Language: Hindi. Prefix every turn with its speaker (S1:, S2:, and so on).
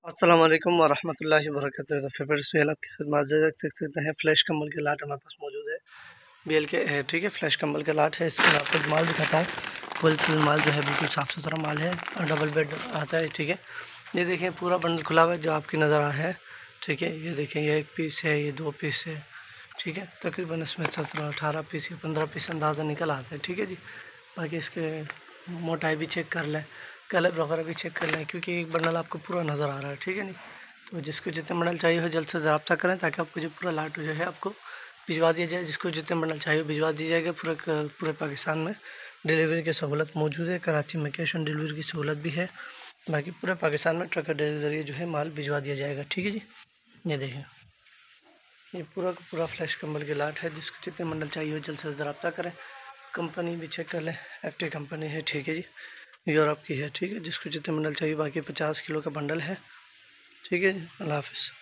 S1: अस्सलाम वालेकुम वरहमतुल्लाहि वबरकातुहू। तो फेवरेट सुहेल आपकी खिदमत देख सकते हैं। फ्लैश कंबल के लाट हमारे पास मौजूद है। BL के है, ठीक है। फ्लैश कंबल के लाट है। इसमें आपको माल दिखाता हूँ। फुल माल जो है बिल्कुल साफ़ सुथरा माल है और डबल बेड आता है, ठीक है। ये देखें पूरा बंडल खुला हुआ है जो आपकी नज़र आ है, ठीक है। ये देखें, ये 1 पीस है, ये 2 पीस है, ठीक है। तकरीबन इसमें 17-18 पीस या 15 पीस अंदाज़ा निकल आता है, ठीक है जी। बाकी इसके मोटाई भी चेक कर लें, कलर वगैरह भी चेक कर लें, क्योंकि एक बंडल आपको पूरा नज़र आ रहा है, ठीक है नी। तो जिसको जितने बंडल चाहिए हो जल्द से रब्ता करें, ताकि आपको जो पूरा लाट जो है आपको भिजवा दिया जाए। जिसको जितने बंडल चाहिए भिजवा दी जाएगा। पूरे पाकिस्तान में डिलीवरी की सहूलत मौजूद है। कराची में कैश ऑन डिलीवरी की सहूलत भी है। बाकी पूरे पाकिस्तान में ट्रक के ज़रिए जो है माल भिजवा दिया जाएगा, ठीक है जी। ये देखें, ये पूरा का पूरा फ्लैश कंबल के लाट है। जिसको जितने बंडल चाहिए हो जल्द से जल्द रब्ता करें। कंपनी भी चेक कर लें, FT कंपनी है, ठीक है जी। यूरोप की है, ठीक है। जिसको जितने बंडल चाहिए, बाकी 50 किलो का बंडल है, ठीक है जी। अल्लाह हाफ़िज़।